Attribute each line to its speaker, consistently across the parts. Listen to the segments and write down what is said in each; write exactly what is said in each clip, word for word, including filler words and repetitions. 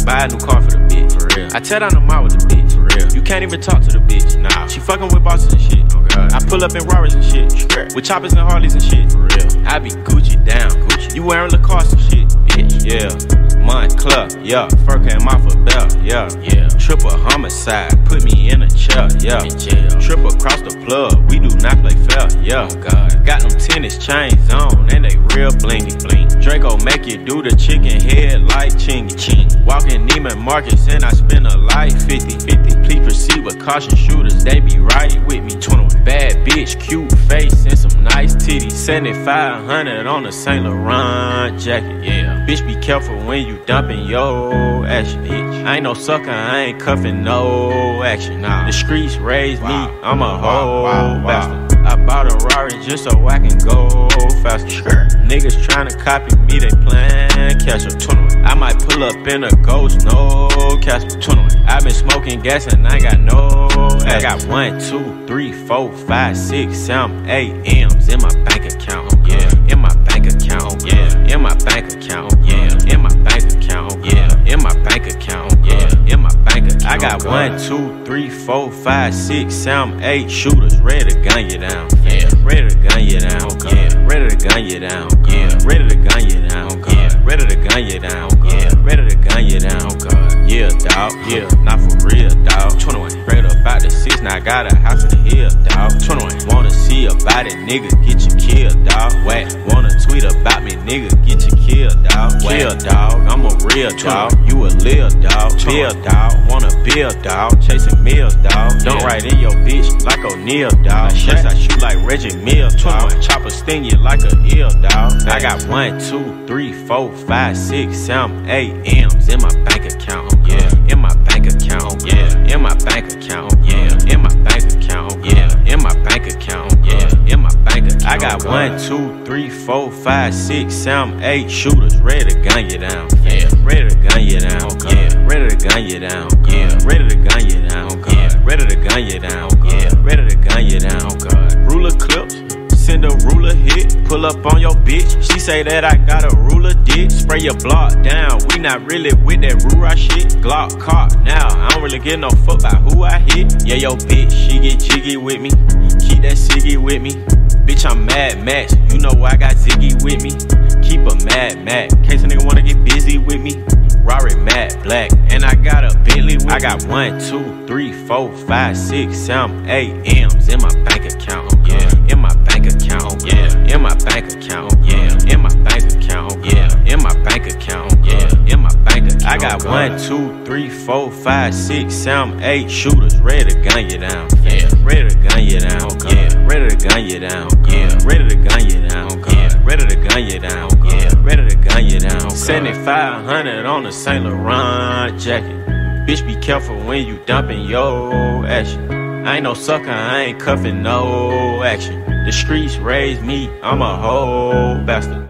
Speaker 1: buy a new car for the bitch. For real. I tear down the mall with the bitch. For real. You can't even talk to the bitch. Nah. She fucking with bosses and shit. Oh God. I pull up in Rarers and shit. Sure. With choppers and Harleys and shit. For real. I be Gucci down. Gucci. You wearing Lacoste and shit. Bitch. Yeah. Montclair. Yeah. Fur came off a belt. Yeah. Yeah. Triple homicide. Put me in a chair. Yeah. In jail. Triple across the plug. We do not play fair. Yeah. Oh God. Got them tennis chains on and they real blingy bling. Draco make you do the chicken head like chingy ching. Walking Neiman Marcus and I spend a life fifty fifty. Please proceed with caution, shooters, they be right with me. twenty-one. Bad bitch, cute face and some nice titties. seventy-five hundred on a Saint Laurent jacket. Yeah. Bitch, be careful when you dumping your action. Bitch. I ain't no sucker, I ain't cuffing no action. Nah. The streets raised wow. me, I'm a whole wow, wow, bastard. Wow. I bought a Rari just so I can go faster. Sure. Niggas tryna copy me, they playin' catch up. twenty-one. I might pull up in a ghost, no Casper. twenty-one. I been smoking gas and I got no I got one, two, three, four, five, six, seven, eight M's in my bank account. Yeah, in my bank account. Yeah, in my bank account. Yeah, in my bank account. Yeah, in my bank account. Yeah, in my bank account. I got one, two, three, four, five, six, seven, eight shooters ready to gun you down. Yeah, ready to gun you down. Yeah, ready to gun you down. Yeah, ready to gun you down. Yeah, ready to gun you down. Yeah, ready to gun you down. Yeah, dawg. Yeah, not for real, dawg. twenty-one. Straight up out the six, now I got a house in the hill, dawg. twenty-one. Wanna see about it, nigga, get you killed, dawg. Whack. Wanna tweet about me, nigga, get you killed, dawg. Kill, dawg. I'm a real dawg. You a lil dawg. Bill, dawg. Wanna build, dawg. Chasing meals, dawg. Don't ride in your bitch like O'Neal, dawg. Shots I shoot like Reggie Mills, dawg. Chopper sting you like a eel, dawg. I got one, two, three, four, five, six, seven, eight M's in my bank account. Yeah, in my bank account. Yeah, in my bank account. Yeah, in my bank account. Yeah, in my bank account. Yeah, in my bank account. I got one, two, three, four, five, six, seven, eight shooters ready to gun you down. Yeah, ready to gun you down. Yeah, ready to gun you down. Yeah, ready to gun you down. Yeah, ready to gun you down. Yeah, ready to gun you down. Ruler clips. Send a ruler hit, pull up on your bitch. She say that I got a ruler dick. Spray your block down, we not really with that Rura shit. Glock caught now, I don't really give no fuck about who I hit. Yeah, yo bitch, she get jiggy with me. Keep that ciggy with me. Bitch, I'm Mad Max, you know I got Ziggy with me. Keep a Mad Max, case a nigga wanna get busy with me. Rari matte black, and I got a Bentley with I got one, two, three, four, five, six, seven, eight M's in my bank account. Yeah, in my bank account. Yeah, in my bank account. Yeah, in my bank account. Yeah, in my bank account. Yeah, in my bank account. I got one, two, three, four, five, six, seven, eight shooters ready to gun you down. Yeah, ready to gun you down. Yeah, ready to gun you down. Yeah, ready to gun you down. Yeah, ready to gun you down. Yeah, ready to gun you down. seventy-five hundred on a Saint Laurent jacket. Bitch, be careful when you dumping your action. I ain't no sucker, I ain't cuffing no action. The streets raised me, I'm a whole bastard.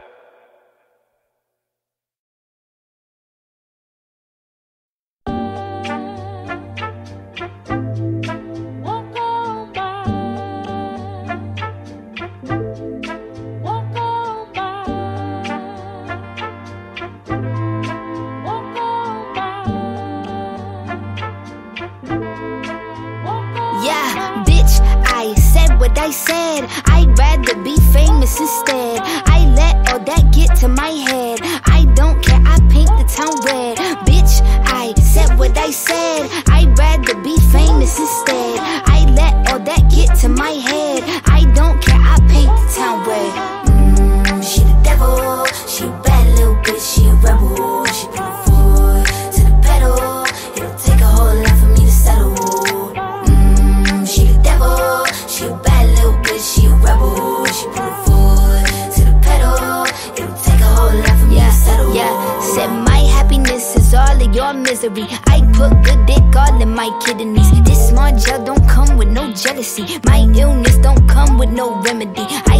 Speaker 2: I said I'd rather be famous instead. I let all that get to my head. I don't care, I paint the town red. Bitch, I said what I said. I'd rather be famous instead. I let all that get to my head. I don't care, I paint the town red. Mmm, she the devil. She a bad little bitch, she a rebel. She put her foot to the pedal. It'll take a whole lot for me to settle. Mmm, she the devil. She a bad little bitch, she a rebel. She put her foot to the pedal. It'll take a whole lot for me yeah, to settle. Yeah, said my happiness is all of your misery. I put good dick all in my kidneys. This small gel don't come with no jealousy. My illness don't come with no remedy. I am so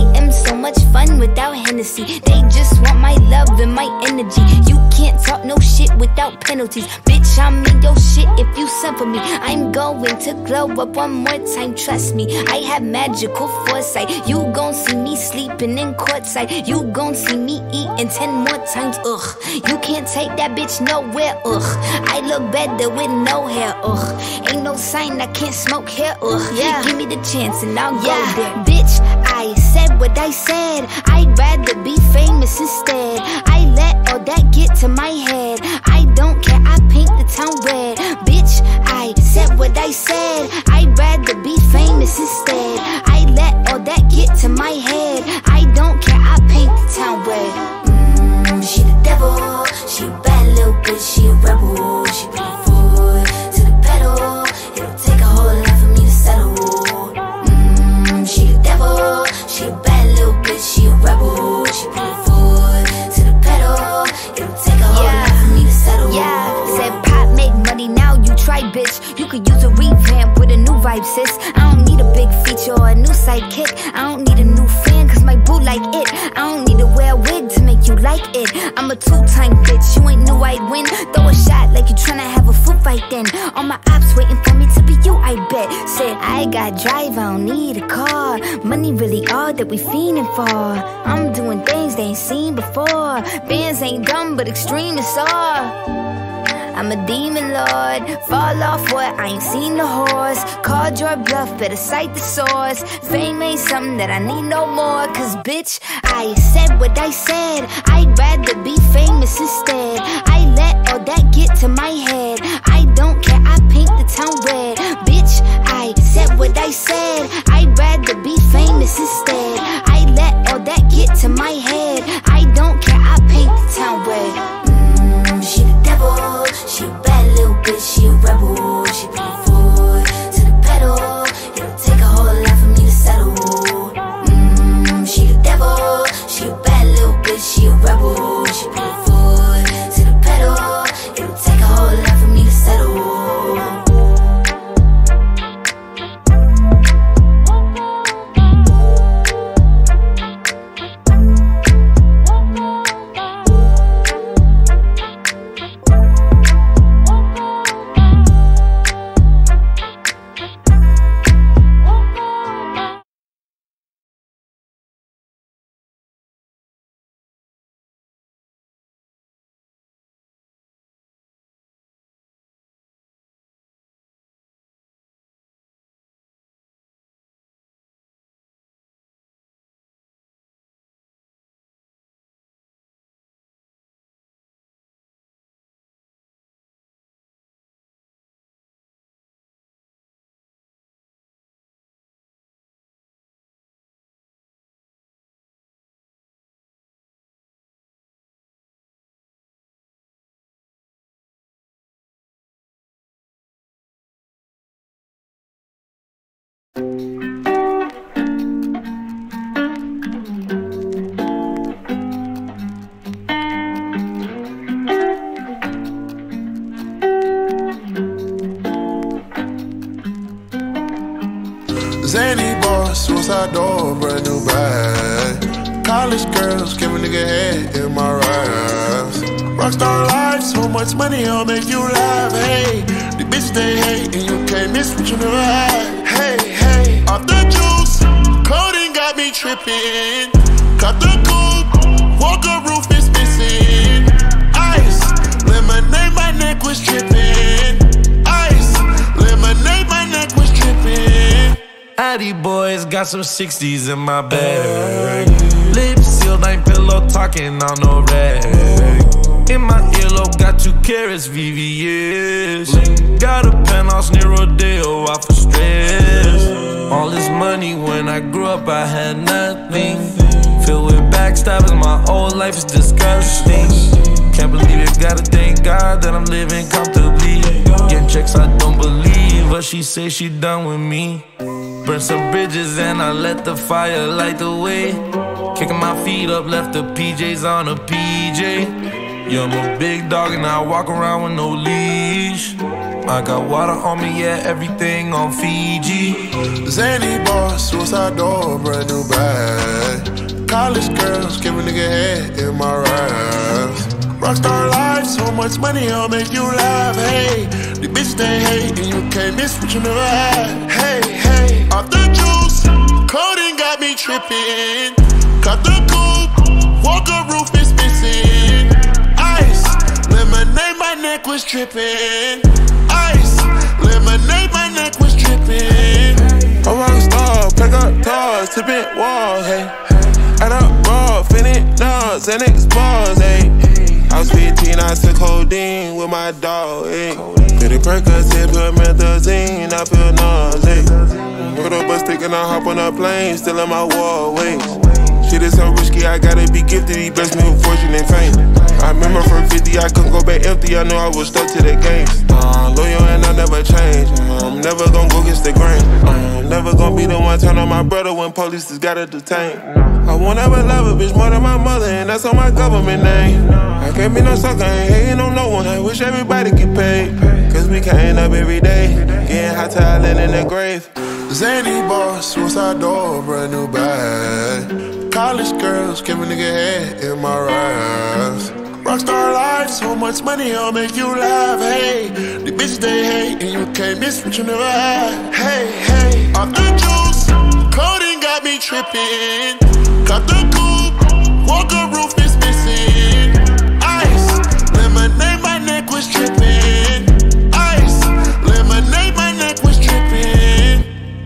Speaker 2: so much fun without Hennessy. They just want my love and my energy. You can't talk no shit without penalties. Bitch, I'm in your shit if you send for me. I'm going to glow up one more time, trust me. I have magical foresight. You gon' see me sleeping in courtside. You gon' see me eating ten more times, ugh. You can't take that bitch nowhere, ugh. I look better with no hair, ugh. Ain't no sign I can't smoke here, ugh. Yeah. Give me the chance and I'll yeah. go there. Bitch, I said what I said. I'd rather be famous instead. I let all that get to my head. I don't care, I paint the town red. Bitch, I said what I said. I'd rather be famous instead. I let all that get to my head. I don't care, I paint the town red. Mm, she the devil, she a bad little bitch, she a rebel. She put her foot to the pedal. It'll take a whole lot for me to settle. Mm, she the devil, she a bad little bitch, she a rebel. She put her foot to the pedal. It'll take a whole yeah. lot for me to settle. Yeah, said pop make money, now you try, bitch. You could use a revamp with a new vibe, sis. I don't need a big feature or a new sidekick. I don't need a new fan, cause my boo like it. I don't need to wear a wig to make you like it. I'm a two-time bitch, you ain't knew I'd win. Throw a shot like you tryna have a foot fight then. All my ops waiting for me to be you, I bet. Said I got drive, I don't need a car. Money really all that we fiending for. I'm doing things they ain't seen before. Bands ain't dumb, but extreme is all. I'm a demon lord, fall off what, I ain't seen the horse. Called your bluff, better cite the source. Fame ain't something that I need no more. Cause bitch, I said what I said. I'd rather be famous instead. I let all that get to my head. I don't care, I paint the town red. Bitch, I said what I said. I'd rather be famous instead. I let all that get to my head. I don't care, I paint the town red. Mm, she the devil, she a bad little bitch, she a rebel. She put her foot to the pedal. It'll take a whole lot for me to settle. Mm, she the devil, she a bad little bitch, she a rebel. She put her foot to the pedal. It'll take a whole lot for me to settle.
Speaker 3: Zany boss, suicide door, brand new bag. College girls, give a nigga head in my raps. Rockstar life, so much money, I'll make you laugh. Hey, the bitch they hate, and you can't miss what you never had. Hey, hey, off the juice, codeine got me tripping. Cut the coupe, Walker roof is missing. Ice, lemonade, my neck was tripping. Ice, lemonade, my neck was tripping.
Speaker 4: Addy boys got some sixties in my bag. Lips sealed, ain't pillow talking on no rag. In my earlobe, got two carats, V V S. Got a penthouse near Rodeo, out for stress. All this money, when I grew up, I had nothing. Filled with backstabbers, my whole life is disgusting. Can't believe it, gotta thank God that I'm living comfortably. Getting checks, I don't believe, but she say she done with me. Burn some bridges and I let the fire light the way. Kicking my feet up, left the P Js on a P J. Yeah, I'm a big dog and I walk around with no leash. I got water on me, yeah, everything on Fiji.
Speaker 3: Zany boss, suicide door, brand new bag. College girls give a nigga head in my raps. Rockstar life, so much money, I'll make you laugh. Hey, the bitch they hate, and you can't miss what you never had. Hey, hey, off the juice, codeine got me tripping. Cut the coupe, Walker roof is missing. Ice, lemonade, my neck was tripping. Ice, lemonade, my neck was tripping. A rockstar, pack up cars, tipping walls, hey. Add up raw, finish nuts, and expose, hey. I was fifteen, I took codeine with my dog, ayy. Pretty Percocet, put methazine, I feel nauseous. Put up a stick and I hop on a plane, still in my wall, wait. Shit is so risky, I gotta be gifted, he blessed me with fortune and fame. I remember from fifty, I couldn't go back empty, I knew I was stuck to the game. Uh, loyal and I never change, I'm never gonna go against the grain. I'm never gonna be the one turn on my brother when police just gotta detain. I won't ever love a bitch more than my mother, and that's on my government name. I can't be no sucker, I ain't hating on no one, I wish everybody get paid. Cause we can't up every day, getting hot talent in the grave. Zany boss, suicide door, brand new bag. College girls give a nigga head in my raps. Rockstar life, so much money, I'll make you laugh. Hey, the bitch they hate, and you can't miss what you never had. Hey, hey, off the juice, codeine got me tripping. Cut the coupe, Walker roof is missing. Ice, lemonade, my neck was tripping. Ice, lemonade, my neck was tripping.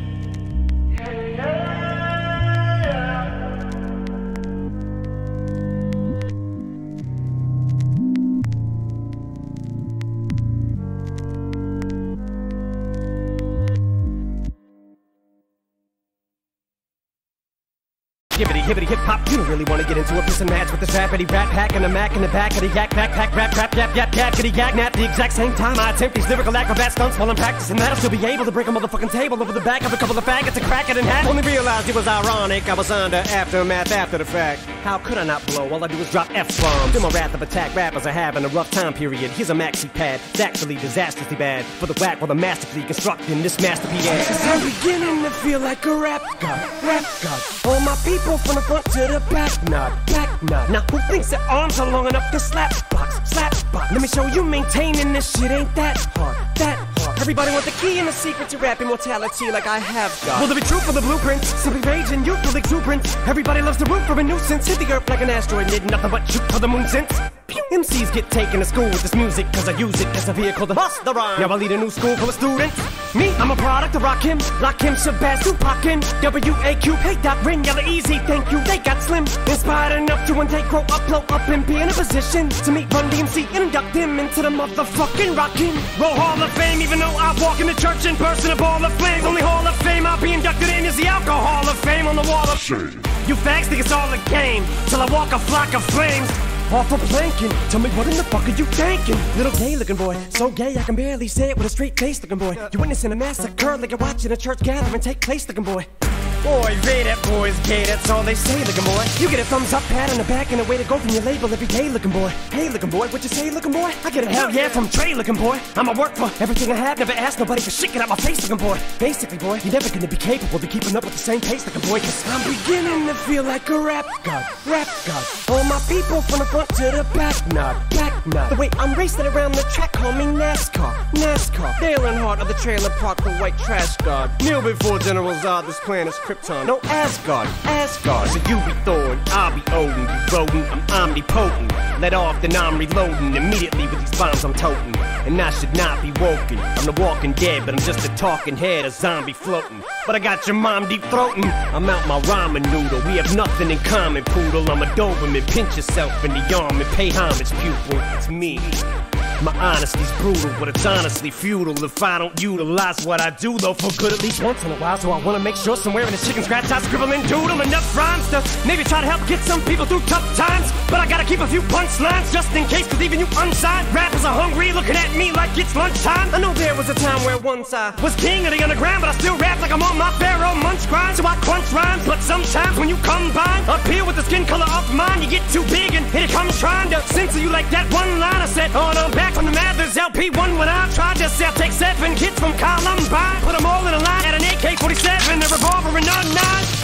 Speaker 5: Hibbity, hibbity, hip hop, you don't really wanna get into a piss and match with this rapidy rap pack and a mac in the back of the yak backpack rap rap yap yap yap kitty yak nap. The exact same time I attempt these lyrical acrobat stunts while I'm practicing that, I'll still be able to break a motherfucking table over the back of a couple of faggots and crack it in half. Only realized it was ironic, I was under aftermath after the fact. How could I not blow? All I do is drop F-bombs. Feel my wrath of attack, rappers are having a rough time period. Here's a maxi pad, it's actually disastrously bad for the whack while the masterfully constructing this masterpiece. Cause I'm beginning to feel like a rap god, rap god. All my people from the front to the back nod, back nod. Now who thinks their arms are long enough to slap box, slap box? Let me show you maintaining this shit ain't that hard, that hard. Everybody want the key and the secret to rap immortality like I have got. Will there be truth for the blueprints? Simply rage and youthful exuberance. Everybody loves to root for a nuisance. Hit the earth like an asteroid, did nothing but shoot for the moon since. M Cs get taken to school with this music cause I use it as a vehicle to bust the rhyme. Now I lead a new school full of students. Me, I'm a product of Rakim, Lakim, Shabazz, Tupac, W A Q, hey, Dot, Rin, Yella, Easy, thank you, they got slim. Inspired enough to one day grow up, blow up and be in a position to meet Run D M C and induct him into the motherfucking Rockin' Roll Hall of Fame. Even though I walk in the church in person, a ball of flames. Only Hall of Fame I'll be inducted in is the Alcohol of Fame on the wall of shame. You fags think it's all a game till I walk a flock of flames. Off for planking, tell me what in the fuck are you thinking? Little gay looking boy, so gay I can barely say it with a straight face looking boy. You witnessing a massacre like you're watching a church gathering take place looking boy. Boy, Ray, that boy's gay, that's all they say looking boy. You get a thumbs up, pat on the back, and a way to go from your label every day looking boy. Hey looking boy, what you say looking boy? I get a hell yeah from Trey looking boy. I'ma work for everything I have, never ask nobody for shit, get out my face looking boy. Basically boy, you're never gonna be capable of keeping up with the same pace looking boy. Cause I'm beginning to feel like a rap god, rap god. All my people from the front to the back nod, back nod. The way I'm racing around the track, call me NASCAR, NASCAR. Dale Earnhardt of the trailer park, the white trash god. Kneel before General Zod, this planet's Krypton. No Asgard, Asgard. So you be Thor and I'll be Odin. You rodent, I'm omnipotent. Let off, then I'm reloading immediately with these bombs I'm toting. And I should not be woken. I'm the walking dead, but I'm just a talking head, a zombie floating. But I got your mom deep throating. I'm out my ramen noodle. We have nothing in common, poodle. I'm a Doberman. Pinch yourself in the arm and pay homage, pupil. It's me. My honesty's brutal, but it's honestly futile if I don't utilize what I do, though, for good at least once in a while. So I wanna make sure somewhere in the chicken scratch I scribble and doodle enough rhymes to maybe try to help get some people through tough times. But I gotta keep a few punchlines just in case, cause even you unsigned rappers are hungry, looking at me like it's lunchtime. I know there was a time where once I was king of the underground, but I still rap like I'm on my Pharaoh munch grind. So I crunch rhymes, but sometimes when you combine appeal with the skin color of mine, you get too big and here it comes trying to censor you like that one line I said. Oh no, back from the Mathers L P one when I tried to sell. Take seven kids from Columbine, put them all in a line at an A K forty-seven, a revolver and a nine. See if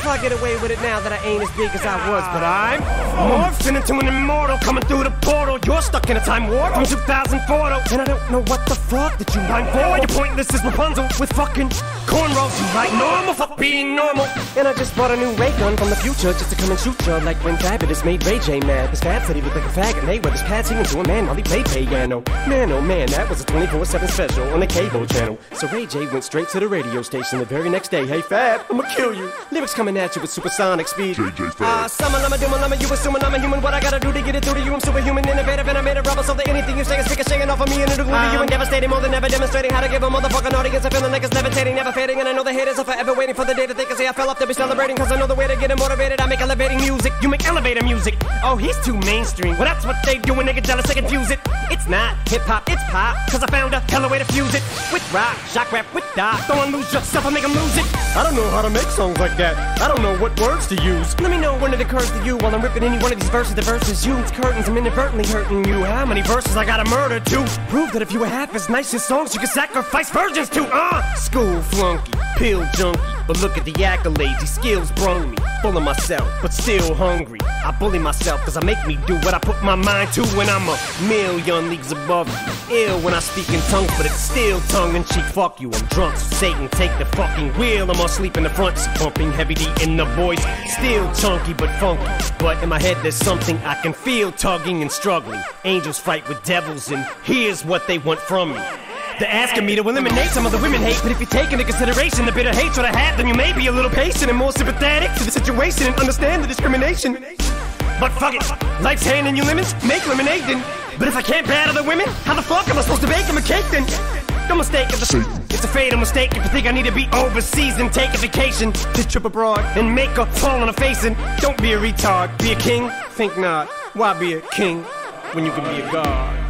Speaker 5: if I get away with it now that I ain't as big as I was, but I'm morphing into an immortal coming through the portal. You're stuck in a time warp from two thousand four, though, and I don't know what the fuck that you mind for. You're pointless as Rapunzel with fucking cornrows. You like normal, fuck being normal. And I just bought a new ray gun from the future just to come and shoot ya, like when Fabulous made Ray J mad. This Fab said he looked like a faggot, and they were this pad singing to a man while he played piano. Man, oh man, that was a twenty-four seven special on the cable channel. So Ray J went straight to the radio station the very next day. Hey Fab, I'ma kill you. Lyrics coming at you with supersonic speed.
Speaker 3: J J Fab.
Speaker 5: Ah, uh, summon, I'ma do my llama, you assuming I'm a human. What I gotta do to get it through to you? I'm superhuman, innovative, and I made a rubber so that anything you say is ricocheting off of me and it'll glue to you and devastating more than ever, demonstrating how to give a motherfucking audience a feeling like it's levitating, never fading. And I know the haters are forever waiting for the day that they can say I fell off to be celebrating, cause I know the way to get them motivated. I make elevating music, you make elevator music. Oh, he's too mainstream. Well, that's what they do when they get jealous, they confuse it. It's not hip-hop, it's pop, cause I found a hella way to fuse it. With rock, shock rap, with dot. Don't lose yourself and make them lose it. I don't know how to make songs like that. I don't know what words to use. Let me know when it occurs to you while I'm ripping any one of these verses. The verses you, it's curtains, I'm inadvertently hurting you. How many verses I gotta murder to prove that if you were half as nice as songs you could sacrifice virgins to? Uh, school flunky, pill junkie, but look at the accolades, these skills brung me. Full of myself, but still hungry. I bully myself cause I make me do what I put my mind to when I'm a million leagues above you. Ill when I speak in tongues, but it's still tongue-in-cheek. Fuck you, I'm drunk, so Satan take the fucking wheel. I'm asleep in the front, so pumping heavy D in the voice. Still chunky but funky, but in my head there's something I can feel tugging and struggling. Angels fight with devils and here's what they want from me. They're asking me to eliminate some of the women hate, but if you take into consideration the bitter hatred I have, then you may be a little patient and more sympathetic to the situation and understand the discrimination. But fuck it, life's handing you lemons, make lemonade then. But if I can't battle the women, how the fuck am I supposed to bake them a cake then? No mistake, it's a, it's a fatal mistake if you think I need to be overseas and take a vacation to trip abroad and make a fall on a face. And don't be a retard, be a king, think not. Why be a king when you can be a god?